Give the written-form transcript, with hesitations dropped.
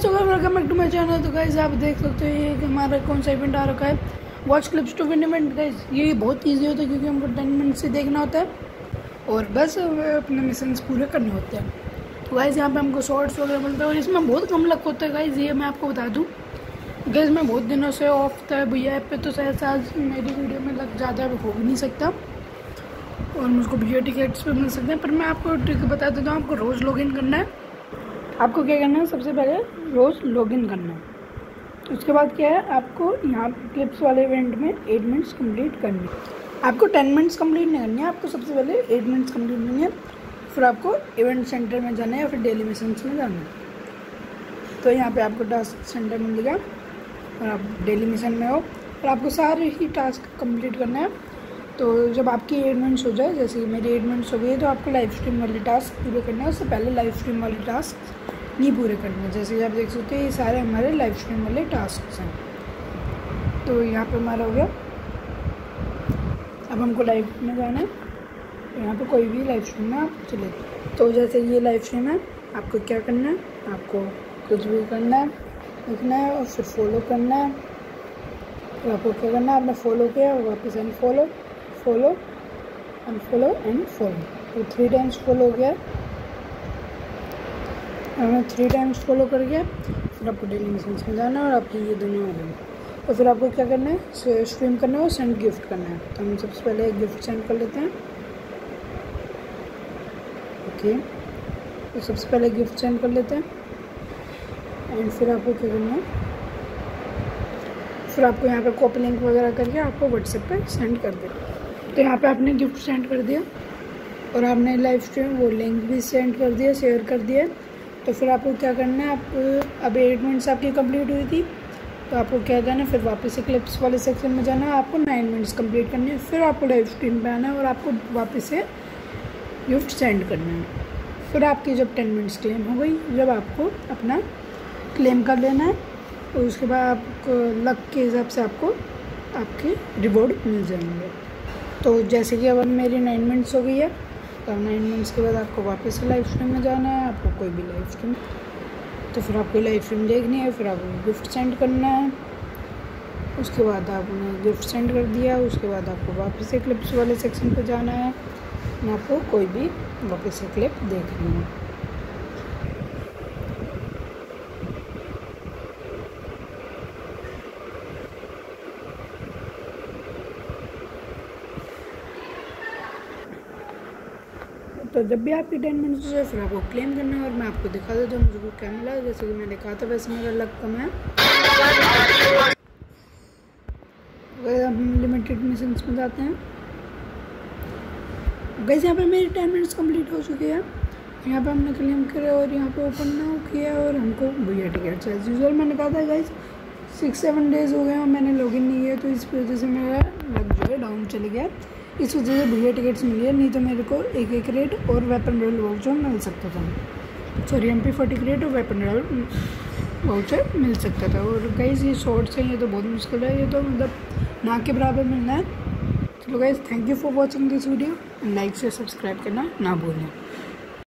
So welcome back to my channel. तो guys आप देख सकते हो ये कि हमारा कौन सा इवेंट आ रखा है, watch clips to win event. Guys ये बहुत इजी होता है क्योंकि हमको 10 मिनट से देखना होता है और बस अपने मिशंस पूरे करने होते हैं। तो गाइस यहाँ पे हमको शॉर्ट्स वगैरह मिलता है और इसमें बहुत कम लक होता है। गाइस ये मैं आपको बता दूँ, गाइस मैं बहुत दिनों से ऑफ था भैया ऐप पे, तो शायद आज मेरी वीडियो में लग ज़्यादा हो भी नहीं सकता और मुझको भैया टिकट्स पे मिल सकते हैं। पर मैं आपको ट्रिक बता देता हूँ, आपको रोज़ लॉगिन करना है। आपको क्या करना है, सबसे पहले रोज़ लॉगिन करना है। उसके बाद क्या है, आपको यहाँ क्लिप्स वाले इवेंट में 8 मिनट्स कंप्लीट करनी है। आपको 10 मिनट्स कंप्लीट नहीं करनी है, आपको सबसे पहले 8 मिनट्स कंप्लीट करनी है। फिर आपको इवेंट सेंटर में जाना है या फिर डेली मिशंस में जाना है। तो यहाँ पे आपको टास्क सेंटर मिलेगा और आप डेली मिशन में हो और आपको सारे ही टास्क कंप्लीट करना है। तो जब आपकी 8 मिनट्स हो जाए, जैसे कि मेरी 8 मिनट्स हो गई, तो आपको लाइव स्ट्रीम वाले टास्क पूरे करना है। उससे पहले लाइव स्ट्रीम वाले टास्क नहीं पूरे करने हैं। जैसे कि आप देख सकते हैं ये सारे हमारे लाइव स्ट्रीम वाले टास्क हैं। तो यहाँ पे हमारा हो गया। अब हमको लाइव में जाना है, तो यहाँ पे कोई भी लाइव स्ट्रीम में आप चले। तो जैसे ये लाइव स्ट्रीम है, आपको क्या करना है, आपको कुछ भी करना है, लिखना है और फिर फॉलो करना है। तो आपको क्या करना है, आपने फॉलो किया और वापस unfollow, follow unfollow and follow. तो 3 टाइम्स फॉलो हो गया, हमने 3 टाइम्स फॉलो कर गया। फिर आपको डेली मिशंस में जाना है और आपकी ये दोनों आ गई। तो फिर आपको क्या करना है, स्ट्रीम करना है और सेंड गिफ्ट करना है। तो हम सबसे पहले एक गिफ्ट सेंड कर लेते हैं। ओके, तो सबसे पहले गिफ्ट सेंड कर लेते हैं एंड फिर आपको क्या करना है, फिर आपको यहाँ पे कॉपी लिंक वगैरह करके आपको व्हाट्सएप पे सेंड कर दें। तो यहाँ पे आपने गिफ्ट सेंड कर दिया और आपने लाइव स्ट्रीम वो लिंक भी सेंड कर दिया, शेयर कर दिया। तो फिर आपको क्या करना है, आप अब 8 मिनट्स आपकी कंप्लीट हुई थी, तो आपको क्या करना है, फिर वापस से क्लिप्स वाले सेक्शन में जाना है। आपको 9 मिनट्स कंप्लीट करनी है। फिर आपको लाइव स्ट्रीम पे आना है और आपको वापस से गिफ्ट सेंड करना है। फिर आपकी जब 10 मिनट्स क्लेम हो गई, जब आपको अपना क्लेम कर लेना है, और उसके बाद आपको लक के हिसाब से आपको आपके रिवॉर्ड मिल जाएंगे। तो जैसे कि अब मेरी 9 मिनट्स हो गई है, तो 9 मिनट्स के बाद आपको वापस से लाइव स्ट्रीम में जाना है। आपको कोई भी लाइव स्ट्रीम, तो फिर आपको लाइव स्ट्रीम देखनी है, फिर आपको गिफ्ट सेंड करना है। उसके बाद आपने गिफ्ट सेंड कर दिया, उसके बाद आपको वापस से क्लिप्स वाले सेक्शन पर जाना है। आपको कोई भी वापस से क्लिप देखनी है। तो जब भी आपकी 10 मिनट्स हो जाए, फिर आपको क्लेम करना है और मैं आपको दिखा देता हूँ मुझे क्या मिला। जैसे कि मैंने कहा था, वैसे मेरा लक कम है। हम लिमिटेड मिशंस में जाते हैं। गाइस यहाँ पे मेरी 10 मिनट्स कंप्लीट हो चुकी है। यहाँ पे हमने क्लेम किया और यहाँ पे ओपन नाउ किया और हमको भैया टिकट एज यूजुअल मैंने कहा था गाइस 6-7 डेज़ हो गए और मैंने लॉगिन नहीं किया, तो इस वजह से मेरा लक जो है डाउन चले गया। इस वजह से भैया टिकट्स मिली है, नहीं तो मेरे को एक रेट और वेपन रॉयल वाउचर मिल सकता था। सॉरी, MP40 क्रेट और वेपन रॉयल वाउचर मिल सकता था। और गाइस ये शॉर्ट्स हैं, ये तो बहुत मुश्किल है, ये तो मतलब ना के बराबर मिलना है। चलो guys, thank you for watching this video and like से सब्सक्राइब करना ना भूलें।